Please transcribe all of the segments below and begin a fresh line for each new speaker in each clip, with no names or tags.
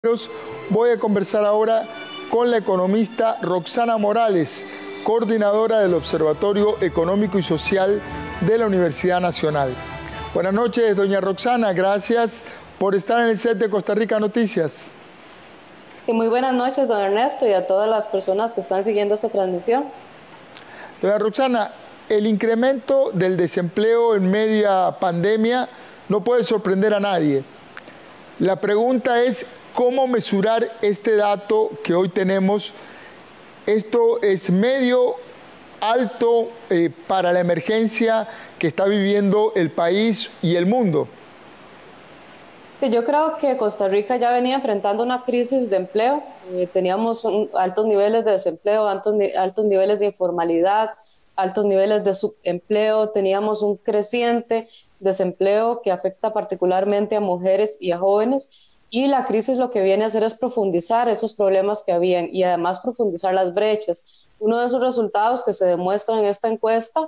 Voy a conversar ahora con la economista Roxana Morales, coordinadora del Observatorio Económico y Social de la Universidad Nacional. Buenas noches, doña Roxana, gracias por estar en el set de Costa Rica Noticias.
Y muy buenas noches, don Ernesto, y a todas las personas que están siguiendo esta transmisión.
Doña Roxana, el incremento del desempleo en media pandemia no puede sorprender a nadie. La pregunta es, ¿cómo mesurar este dato que hoy tenemos? ¿Esto es medio, alto para la emergencia que está viviendo el país y el mundo?
Yo creo que Costa Rica ya venía enfrentando una crisis de empleo. Teníamos altos niveles de desempleo, altos niveles de informalidad, altos niveles de subempleo. Teníamos un creciente desempleo que afecta particularmente a mujeres y a jóvenes. Y la crisis lo que viene a hacer es profundizar esos problemas que habían y además profundizar las brechas. Uno de esos resultados que se demuestra en esta encuesta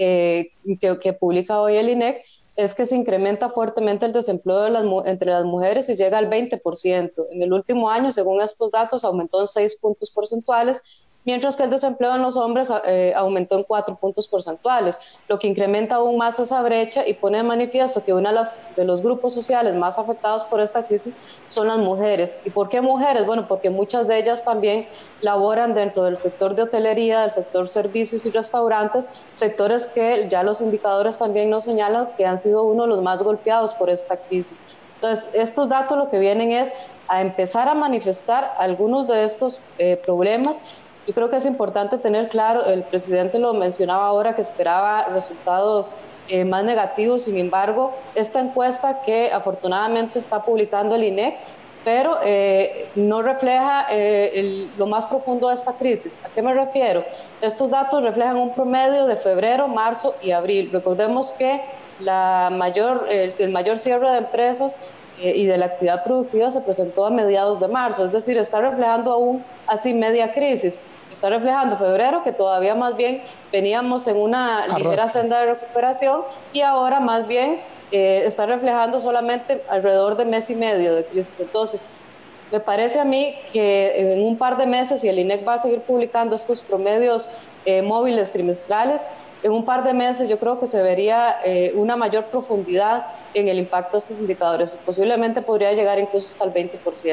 que publica hoy el INEC es que se incrementa fuertemente el desempleo entre las mujeres y llega al 20%. En el último año, según estos datos, aumentó en 6 puntos porcentuales, mientras que el desempleo en los hombres aumentó en 4 puntos porcentuales, lo que incrementa aún más esa brecha y pone de manifiesto que uno de los grupos sociales más afectados por esta crisis son las mujeres. ¿Y por qué mujeres? Bueno, porque muchas de ellas también laboran dentro del sector de hotelería, del sector servicios y restaurantes, sectores que ya los indicadores también nos señalan que han sido uno de los más golpeados por esta crisis. Entonces, estos datos lo que vienen es a empezar a manifestar algunos de estos problemas. Yo creo que es importante tener claro, el presidente lo mencionaba ahora, que esperaba resultados más negativos. Sin embargo, esta encuesta que afortunadamente está publicando el INEC, pero no refleja lo más profundo de esta crisis. ¿A qué me refiero? Estos datos reflejan un promedio de febrero, marzo y abril. Recordemos que el mayor cierre de empresas y de la actividad productiva se presentó a mediados de marzo, es decir, está reflejando aún así media crisis. Está reflejando febrero, que todavía más bien veníamos en una ligera senda de recuperación, y ahora más bien está reflejando solamente alrededor de mes y medio de crisis. Entonces, me parece a mí que en un par de meses, y el INEC va a seguir publicando estos promedios móviles trimestrales, en un par de meses yo creo que se vería una mayor profundidad en el impacto de estos indicadores. Posiblemente podría llegar incluso hasta el 20%.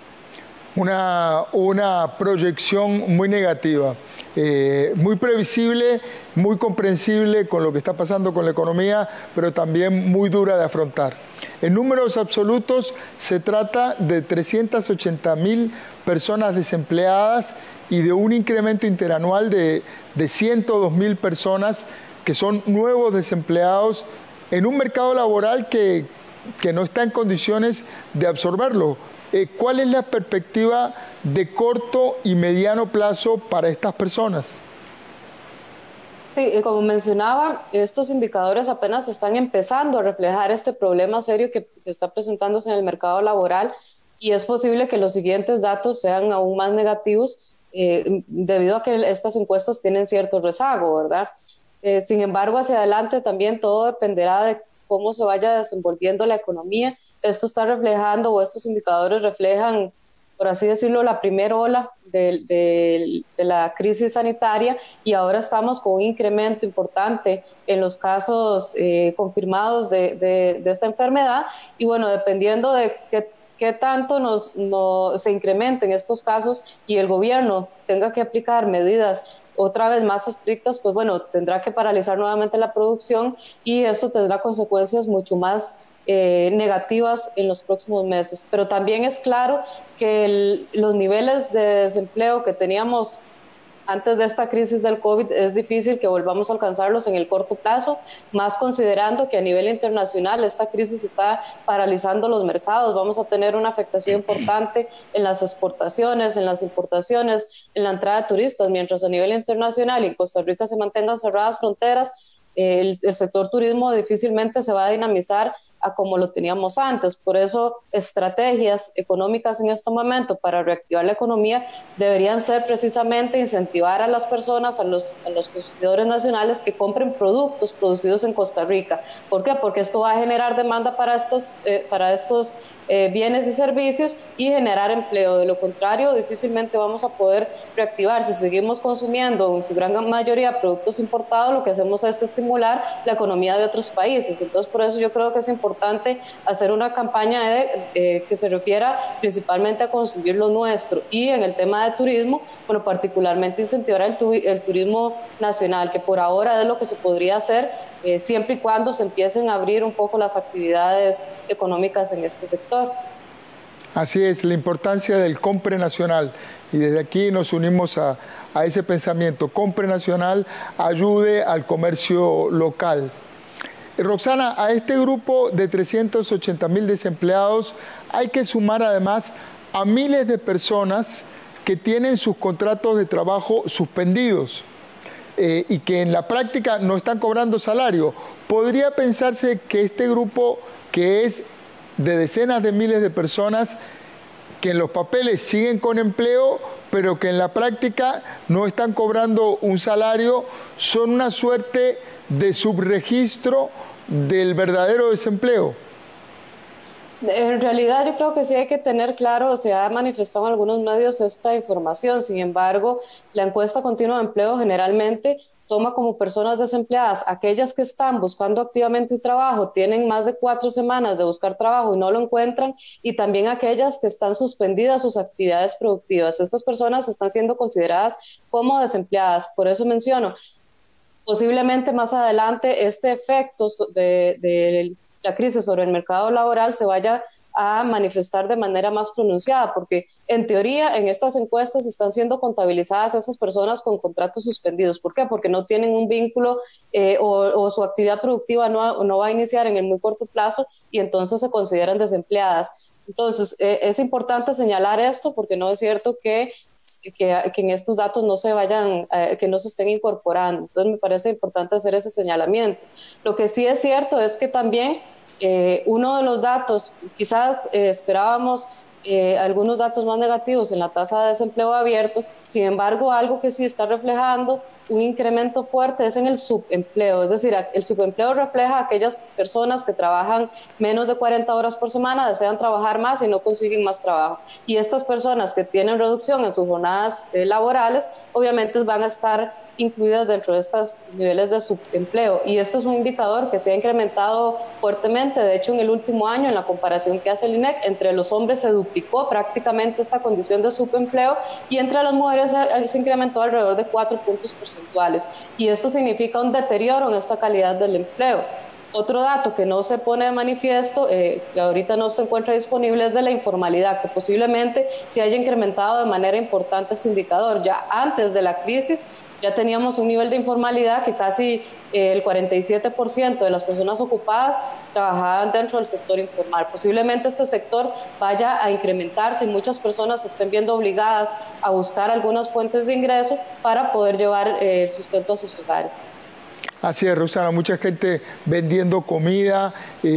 Una proyección muy negativa, muy previsible, muy comprensible con lo que está pasando con la economía, pero también muy dura de afrontar. En números absolutos se trata de 380.000 personas desempleadas y de un incremento interanual de 102.000 personas que son nuevos desempleados en un mercado laboral que no está en condiciones de absorberlo. ¿Cuál es la perspectiva de corto y mediano plazo para estas personas?
Sí, como mencionaba, estos indicadores apenas están empezando a reflejar este problema serio que está presentándose en el mercado laboral, y es posible que los siguientes datos sean aún más negativos debido a que estas encuestas tienen cierto rezago, ¿verdad? Sin embargo, hacia adelante también todo dependerá de cómo se vaya desenvolviendo la economía. Esto está reflejando, o estos indicadores reflejan, por así decirlo, la primera ola de la crisis sanitaria, y ahora estamos con un incremento importante en los casos confirmados de esta enfermedad. Y bueno, dependiendo de qué tanto se incrementen estos casos y el gobierno tenga que aplicar medidas otra vez más estrictas, pues bueno, tendrá que paralizar nuevamente la producción, y esto tendrá consecuencias mucho más negativas en los próximos meses. Pero también es claro que los niveles de desempleo que teníamos antes de esta crisis del COVID es difícil que volvamos a alcanzarlos en el corto plazo, más considerando que a nivel internacional esta crisis está paralizando los mercados. Vamos a tener una afectación importante en las exportaciones, en las importaciones, en la entrada de turistas, mientras a nivel internacional y en Costa Rica se mantengan cerradas fronteras, el sector turismo difícilmente se va a dinamizar a como lo teníamos antes. Por eso, estrategias económicas en este momento para reactivar la economía deberían ser precisamente incentivar a las personas, a los consumidores nacionales que compren productos producidos en Costa Rica. ¿Por qué? Porque esto va a generar demanda para estos bienes y servicios y generar empleo. De lo contrario, difícilmente vamos a poder reactivar. Si seguimos consumiendo en su gran mayoría productos importados, lo que hacemos es estimular la economía de otros países. Entonces, por eso yo creo que es importante hacer una campaña que se refiera principalmente a consumir lo nuestro. Y en el tema de turismo, bueno, particularmente incentivar el turismo nacional, que por ahora es lo que se podría hacer, siempre y cuando se empiecen a abrir un poco las actividades económicas en este sector.
Así es, la importancia del compre nacional, y desde aquí nos unimos a ese pensamiento. Compre nacional, ayude al comercio local. Roxana, a este grupo de 380.000 desempleados hay que sumar además a miles de personas que tienen sus contratos de trabajo suspendidos y que en la práctica no están cobrando salario. ¿Podría pensarse que este grupo, que es de decenas de miles de personas, que en los papeles siguen con empleo, pero que en la práctica no están cobrando un salario, son una suerte de subregistro del verdadero desempleo?
En realidad yo creo que sí hay que tener claro, se ha manifestado en algunos medios esta información. Sin embargo, la encuesta continua de empleo generalmente toma como personas desempleadas aquellas que están buscando activamente un trabajo, tienen más de 4 semanas de buscar trabajo y no lo encuentran, y también aquellas que están suspendidas sus actividades productivas. Estas personas están siendo consideradas como desempleadas. Por eso menciono, posiblemente más adelante este efecto de la crisis sobre el mercado laboral se vaya a manifestar de manera más pronunciada, porque en teoría en estas encuestas están siendo contabilizadas esas personas con contratos suspendidos. ¿Por qué? Porque no tienen un vínculo o su actividad productiva no va a iniciar en el muy corto plazo y entonces se consideran desempleadas. Entonces es importante señalar esto, porque no es cierto que en estos datos no se vayan, que no se estén incorporando. Entonces me parece importante hacer ese señalamiento. Lo que sí es cierto es que también uno de los datos, quizás esperábamos algunos datos más negativos en la tasa de desempleo abierto. Sin embargo, algo que sí está reflejando un incremento fuerte es en el subempleo. Es decir, el subempleo refleja a aquellas personas que trabajan menos de 40 horas por semana, desean trabajar más y no consiguen más trabajo. Y estas personas que tienen reducción en sus jornadas laborales, obviamente van a estar incluidas dentro de estos niveles de subempleo. Y esto es un indicador que se ha incrementado fuertemente. De hecho, en el último año, en la comparación que hace el INEC, entre los hombres se duplicó prácticamente esta condición de subempleo y entre las mujeres se incrementó alrededor de 4 puntos porcentuales. Y esto significa un deterioro en esta calidad del empleo. Otro dato que no se pone de manifiesto, que ahorita no se encuentra disponible, es de la informalidad, que posiblemente se haya incrementado de manera importante este indicador. Ya antes de la crisis ya teníamos un nivel de informalidad que casi el 47% de las personas ocupadas trabajaban dentro del sector informal. Posiblemente este sector vaya a incrementarse y muchas personas se estén viendo obligadas a buscar algunas fuentes de ingreso para poder llevar el sustento a sus hogares.
Así es, Roxana, mucha gente vendiendo comida,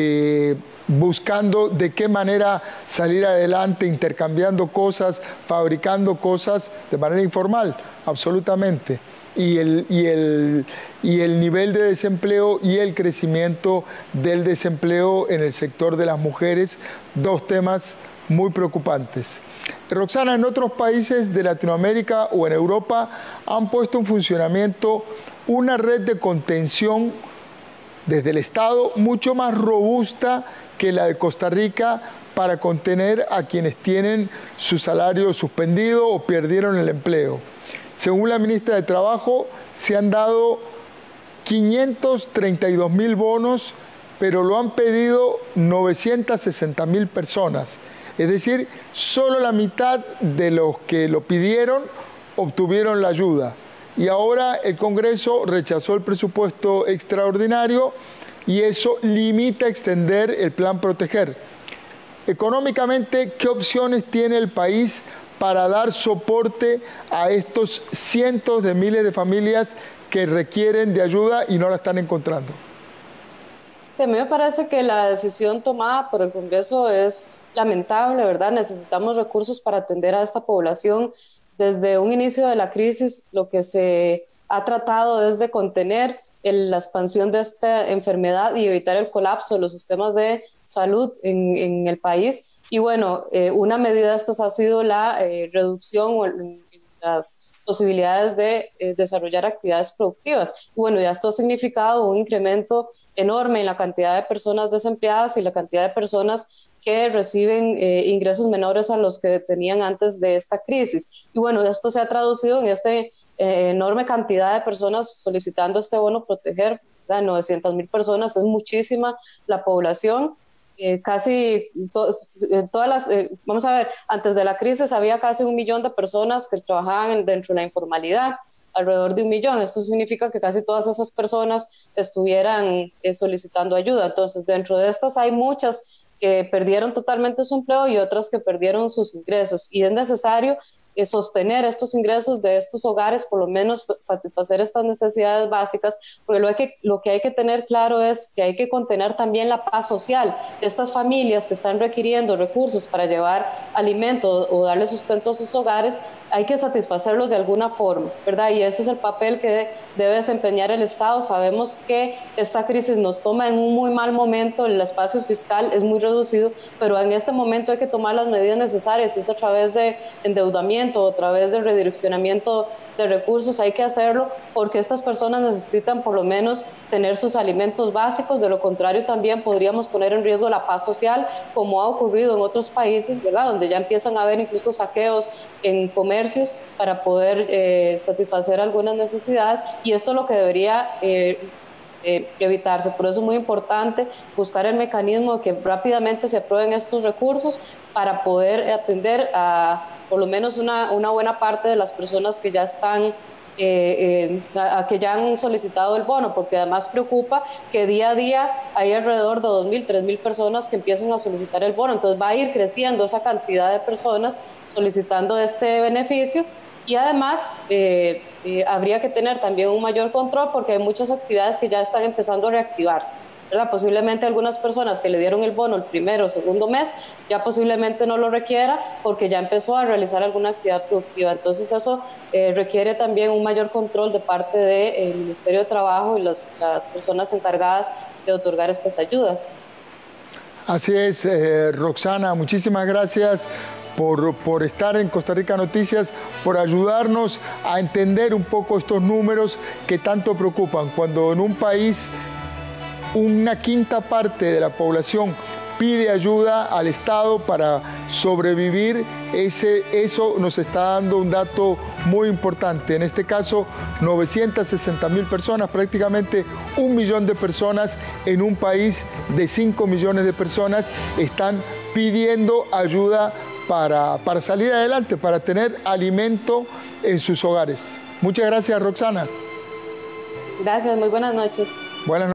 buscando de qué manera salir adelante, intercambiando cosas, fabricando cosas de manera informal, absolutamente. Y el nivel de desempleo y el crecimiento del desempleo en el sector de las mujeres, dos temas muy preocupantes. Roxana, en otros países de Latinoamérica o en Europa han puesto en funcionamiento una red de contención desde el Estado mucho más robusta que la de Costa Rica para contener a quienes tienen su salario suspendido o perdieron el empleo. Según la ministra de Trabajo, se han dado 532.000 bonos, pero lo han pedido 960.000 personas. Es decir, solo la mitad de los que lo pidieron obtuvieron la ayuda. Y ahora el Congreso rechazó el presupuesto extraordinario y eso limita extender el Plan Proteger. Económicamente, ¿qué opciones tiene el país para dar soporte a estos cientos de miles de familias que requieren de ayuda y no la están encontrando?
A mí me parece que la decisión tomada por el Congreso es lamentable, ¿verdad? Necesitamos recursos para atender a esta población. Desde un inicio de la crisis, lo que se ha tratado es de contener la expansión de esta enfermedad y evitar el colapso de los sistemas de salud en el país. Y bueno, una medida de estas ha sido la reducción en las posibilidades de desarrollar actividades productivas. Y bueno, ya esto ha significado un incremento enorme en la cantidad de personas desempleadas y la cantidad de personas que reciben ingresos menores a los que tenían antes de esta crisis. Y bueno, esto se ha traducido en esta enorme cantidad de personas solicitando este bono proteger, 900,000 personas, es muchísima la población. Vamos a ver, antes de la crisis había casi 1 millón de personas que trabajaban dentro de la informalidad, alrededor de 1 millón. Esto significa que casi todas esas personas estuvieran solicitando ayuda. Entonces, dentro de estas hay muchas que perdieron totalmente su empleo y otras que perdieron sus ingresos. Y es necesario sostener estos ingresos de estos hogares, por lo menos satisfacer estas necesidades básicas, porque lo que hay que tener claro es que hay que contener también la paz social. Estas familias que están requiriendo recursos para llevar alimento o darle sustento a sus hogares, hay que satisfacerlos de alguna forma, ¿verdad? Y ese es el papel que debe desempeñar el Estado. Sabemos que esta crisis nos toma en un muy mal momento, el espacio fiscal es muy reducido, pero en este momento hay que tomar las medidas necesarias, si es a través de endeudamiento o a través del redireccionamiento de recursos, hay que hacerlo porque estas personas necesitan por lo menos tener sus alimentos básicos. De lo contrario también podríamos poner en riesgo la paz social, como ha ocurrido en otros países, ¿verdad?, donde ya empiezan a haber incluso saqueos en comercios para poder satisfacer algunas necesidades, y esto es lo que debería evitarse. Por eso es muy importante buscar el mecanismo de que rápidamente se aprueben estos recursos para poder atender a por lo menos una buena parte de las personas que ya están que ya han solicitado el bono, porque además preocupa que día a día hay alrededor de 2,000, 3,000 personas que empiezan a solicitar el bono. Entonces va a ir creciendo esa cantidad de personas solicitando este beneficio. Y además habría que tener también un mayor control, porque hay muchas actividades que ya están empezando a reactivarse, ¿verdad? Posiblemente algunas personas que le dieron el bono el primero o segundo mes ya posiblemente no lo requiera porque ya empezó a realizar alguna actividad productiva. Entonces eso requiere también un mayor control de parte del Ministerio de Trabajo y las personas encargadas de otorgar estas ayudas.
Así es, Roxana, muchísimas gracias por estar en Costa Rica Noticias, por ayudarnos a entender un poco estos números que tanto preocupan. Cuando en un país una quinta parte de la población pide ayuda al Estado para sobrevivir, eso nos está dando un dato muy importante. En este caso, 960,000 personas, prácticamente 1 millón de personas en un país de 5 millones de personas están pidiendo ayuda para salir adelante, para tener alimento en sus hogares. Muchas gracias, Roxana.
Gracias, muy buenas noches.
Buenas noches.